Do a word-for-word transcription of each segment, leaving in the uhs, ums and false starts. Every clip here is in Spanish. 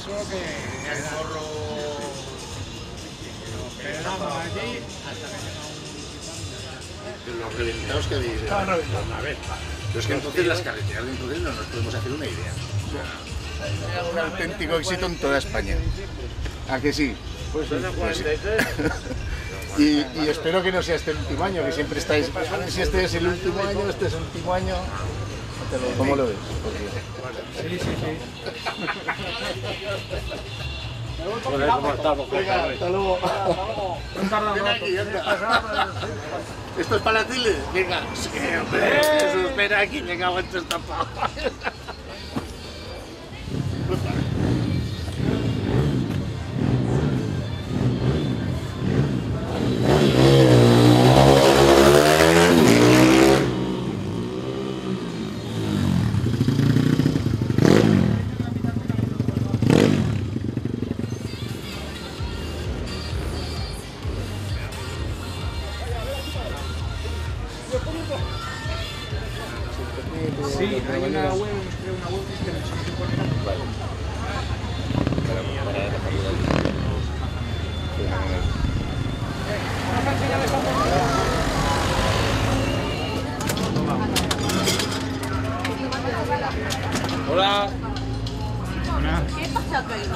que el morro nos quedamos allí hasta que llega un... Los reventados que dice. Estaban reventados una vez. Pero es que entonces las carreteras de entonces no nos podemos hacer una idea. Es un auténtico éxito en toda España. ¿A que sí? Pues sí. Pues sí. Y, y espero que no sea este el último año, que siempre estáis, a ver si este es el último año, este es el último año. ¿Cómo lo ves? Sí, sí, sí. Joder, ¿cómo estamos? Venga, hasta luego. Ven aquí, anda. ¿Esto es para la tele? Venga, sí, hombre, eso espera aquí, me cago en tu estampado. Sí, hay una web, hemos creado una web que nos se pone... Vale. Hola. Hola. ¿Qué pasa, Caído?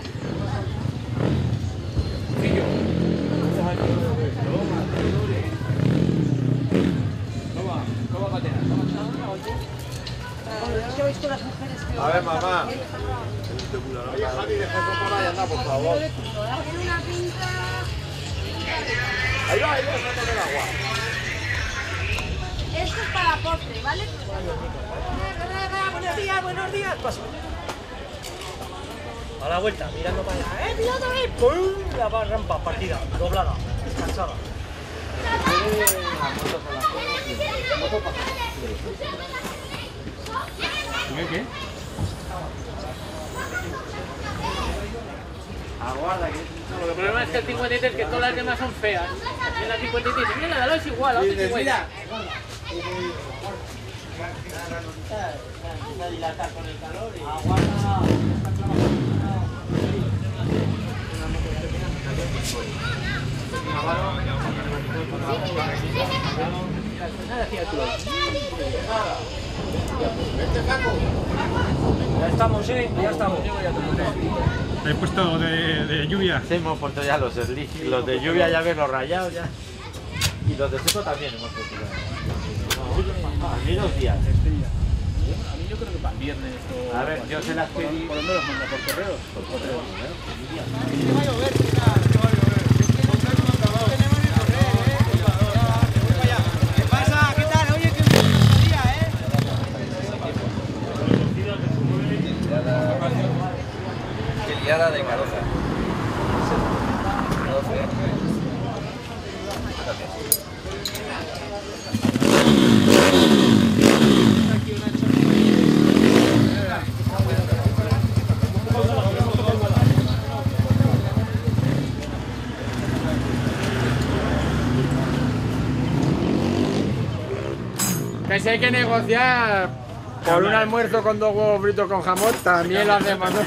A ver, mamá. Oye, Javi, deja eso para allá, anda, por favor. Tiene una pinta... Ahí va, ahí va, sácame el agua. Esto es para postre, ¿vale? Buenos días, buenos días. Paso. A la vuelta, mirando para allá. ¡Eh, mira otra vez! ¡Pum! La va- rampa, partida, doblada, descansada. ¿Qué? ¿Qué? Aguarda, que no, el problema es que el cincuenta y tres, que todas las demás son feas. Y en la cincuenta y tres, mira, la de la es igual, la otra es igual. Empieza a dilatar con el calor y... Aguarda. Ya estamos, ¿eh? Ya estamos. ¿He puesto de, de lluvia? Sí, hemos puesto ya los slick, los de lluvia ya ves, los rayados ya. Y los de seco también hemos puesto ya. A mí dos días. A mí yo creo que para el viernes o... A ver, yo se las pedí. ¿Por dónde los manda? ¿Por correo? Por correo, ¿eh? ¿Qué va a llover? ¿Qué tal? ¿Qué va a llover? Es que no tenemos ni correo, ¿eh? ¿Qué pasa? ¿Qué tal? Oye, qué buen día, ¿eh? Qué liada de caroza. Que si hay que negociar por un almuerzo con dos huevos fritos con jamón, también lo hacemos, ¿no?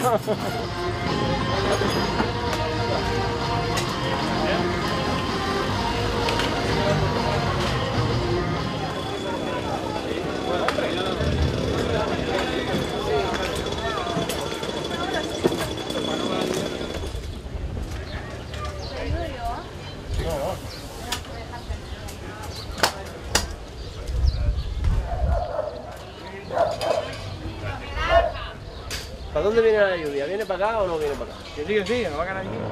¿Para dónde viene la lluvia? ¿Viene para acá o no viene para acá? Que sí, que sí, nos va a ganar aquí.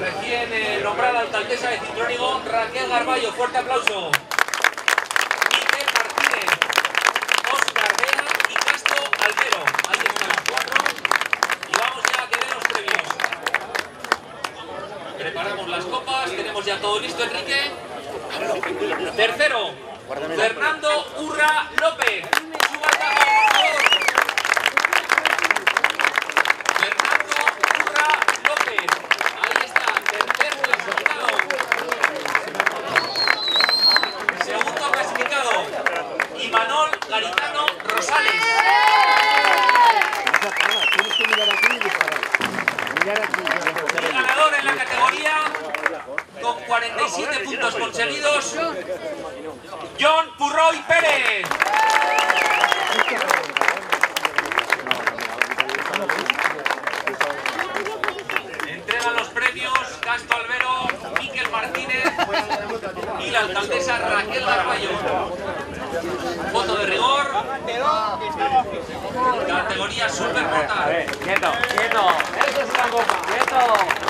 recién eh, nombrada alcaldesa de Cintruénigo, Raquel Garballo, fuerte aplauso. Miguel Martínez, Óscar Vega y Castro Albero. Ahí están los cuatro. Y vamos ya a que den los premios. Preparamos las copas, tenemos ya todo listo, Enrique. Tercero, Fernando Urra López. Suba el tajo, por favor. Fernando Urra López. Ahí está, tercer clasificado. Segundo clasificado, Imanol Garitano Rosales. Tienes que mirar aquí y disparar. Mirar aquí. El ganador en la categoría, con cuarenta y siete puntos conseguidos, John Purroy Pérez. Entregan los premios Castro Albero, Miquel Martínez y la alcaldesa Raquel Garballo. Foto de rigor. Categoría Super Mortal. Quieto, quieto. Eso es una copa. Quieto.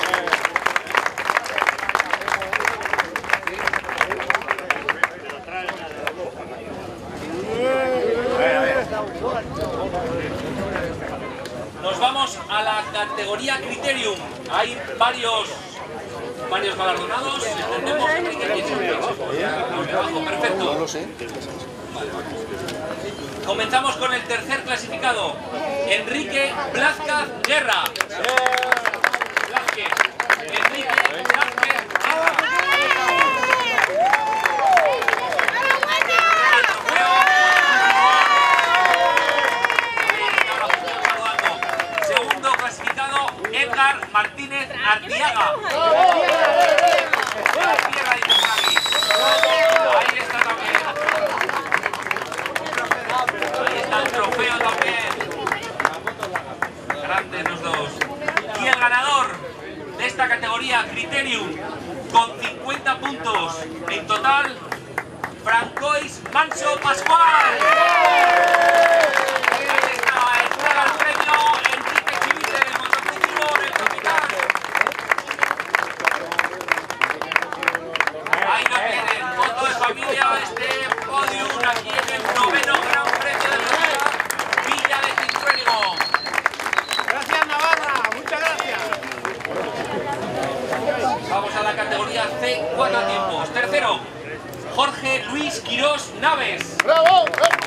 Nos vamos a la categoría Criterium. Hay varios varios galardonados. Entendemos Enrique, quién son los de abajo. Perfecto. No lo sé. Comenzamos con el tercer clasificado, Enrique Blázquez Guerra. Blázquez. Enrique Blázquez Guerra. Segundo clasificado, Edgar Martínez Artiaga. Ahí está también. Ahí está el trofeo también. Grandes los dos. Y el ganador de esta categoría Criterium, con cincuenta puntos en total, Francois Manso Pascual. Ahí está, entrega el premio Enrique Chivite del monocultivo del capitán. Ahí lo tienen, foto de familia, este podium aquí en el noveno Gran Premio de la Villa, Villa de Cintruénigo. Gracias, Navarra, muchas gracias. Vamos a la categoría C, cuatro tiempos. Tercero, Jorge Luis Quirós Naves. ¡Bravo!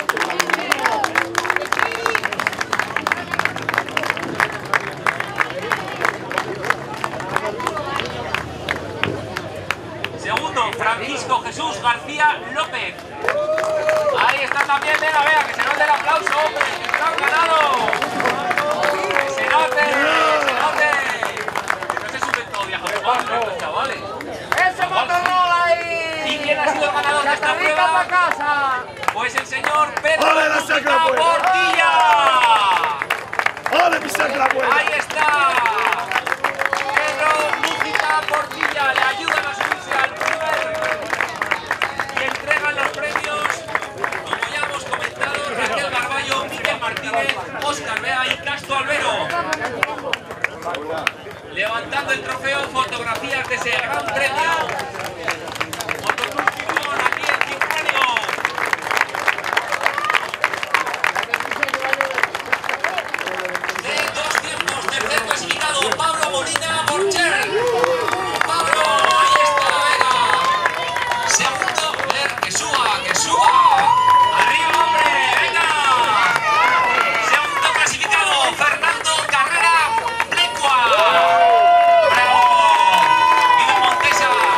Segundo, Francisco Jesús García López. Ahí está también, venga, vea, que se note el aplauso, hombre, que se lo han ganado. Que se note, que se note. Que no se suben todo viejos igual, ¿no, los chavales? ¡Ese motorrol ahí! ¿Y quién ha sido el ganador de esta prueba? para casa! Pues el señor Pedro ¡Ole, la Mújica sacra buena! Portilla. ¡Ole, mi sacra buena! Ahí está. Pedro Mújica Portilla le ayudan a subirse al primer y entregan los premios, como ya hemos comentado, Raquel Garballo, Miquel Martínez, Óscar Vega y Castro Albero. Levantando el trofeo, fotografías de ese gran premio. Motoclub Timón, aquí en Cintruénigo. De dos tiempos, tercer clasificado, Pablo Molina Borcher. Pablo, ahí está, venga. Segundo, ver que suba, que suba. Arriba, hombre, venga. Segundo clasificado, Fernando Carrera Lecua. Bravo. Viva Montesa.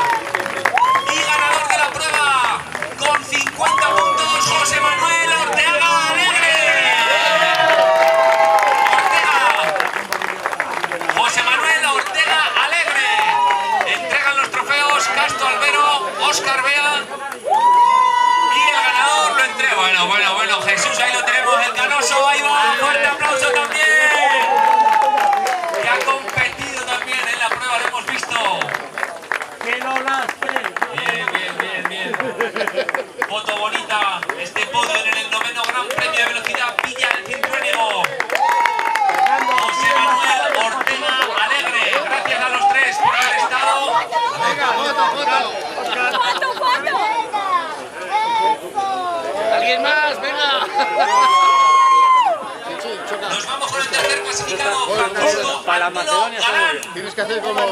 clasificado Francisco Antelo Galán. Tienes que hacer como...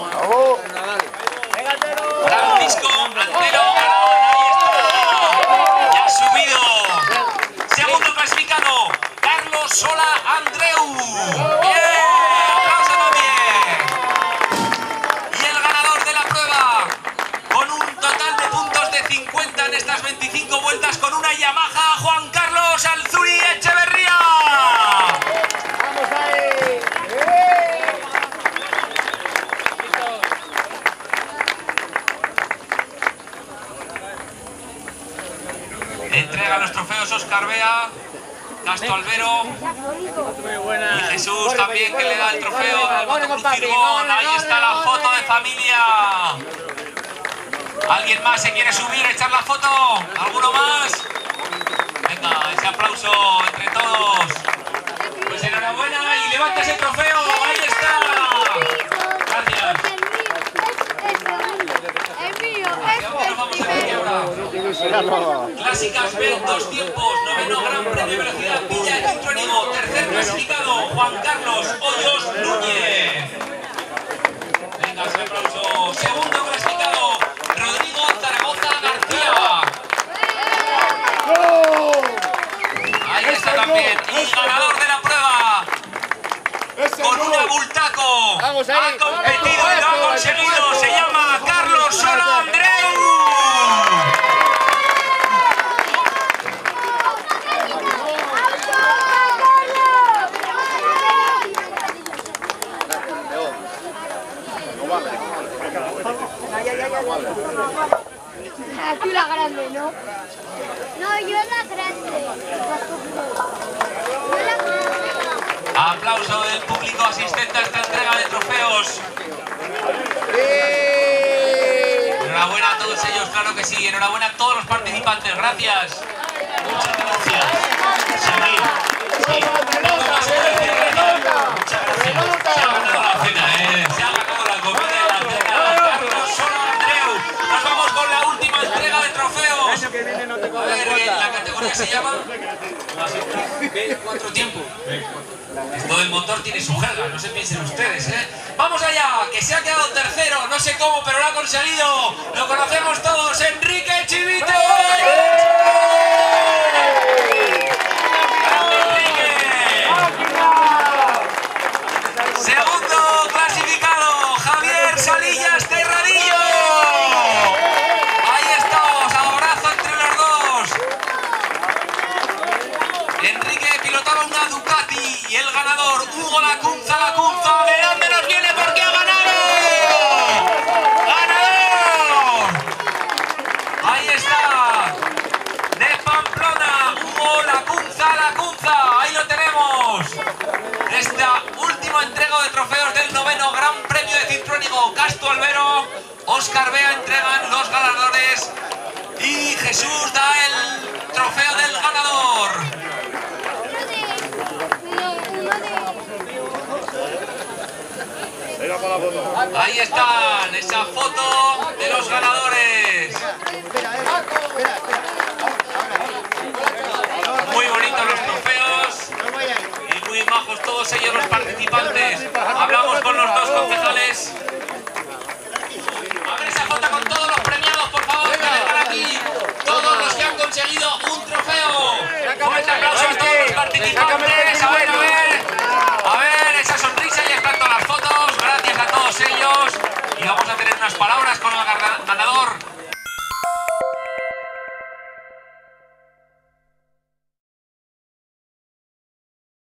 Francisco Antelo Galán, ahí está. Ya ha subido. Segundo clasificado, Carlos Sola Andreu. Bien, aplauso también. Y el ganador de la prueba, con un total de puntos de cincuenta en estas veinticinco vueltas, con una Yamaha, Juan Carlos Alzuri Echeverría. ¡Vamos ahí! Entrega los trofeos Óscar Bea, Castro Albero y Jesús también, que le da el trofeo al Motoclub Cirgón. Ahí está la foto de familia. ¿Alguien más se quiere subir a echar la foto? ¿Alguno más? Venga, ese aplauso entre todos. Pues enhorabuena y levanta ese trofeo. Ahí está. Gracias. Es mío, ¿Hacia dónde nos vamos a ir ahora? Clásicas B, dos tiempos, noveno Gran Premio de Velocidad Villa de Cintruénigo, tercer clasificado Juan Carlos Hoyos Núñez. Venga, ese aplauso. Segundo clasificado Rodrigo Zaragoza García. Ahí está también. Y ganador de la prueba, con un abultaco, ha competido y lo ha conseguido. Se llama Carlos Sola Andreu. Aquí la grande, ¿no? No, yo la grande. Yo la grande. Aplauso del público asistente a esta entrega de trofeos. Enhorabuena a todos ellos, claro que sí. Enhorabuena a todos los participantes. Gracias. Muchas gracias. Seguir. Sí. Algo más que decir, gracias. Muchas gracias. Se ha ganado la cena, ¿eh? Se ha ganado la comida y la cena. Carlos Sola Andreu. Nos vamos con la última entrega de trofeos. A ver, la categoría se llama B cuatro tiempos. Esto del motor tiene su jerga, no se piensen ustedes, ¿eh? ¡Vamos allá! Que se ha quedado tercero, no sé cómo, pero lo ha conseguido. Lo conocemos todos, Enrique Chivite. ¡Grande Enrique! Segundo clasificado, Javier Salillas Terradillo. Ahí estamos, abrazo entre los dos. Enrique pilotaba una Ducati y el ganador, Hugo Lacunza, Lacunza, ¿de dónde nos viene? Porque ha ganado. ¡Ganador! Ahí está. De Pamplona, Hugo Lacunza, Lacunza. Ahí lo tenemos. Esta última entrega de trofeos del noveno Gran Premio de Cintruénigo. Castro Albero, Óscar Bea entregan los ganadores y Jesús da el trofeo del ganador. Ahí están, esa foto de los ganadores. Muy bonitos los trofeos y muy majos todos ellos los participantes. Hablamos con los dos concejales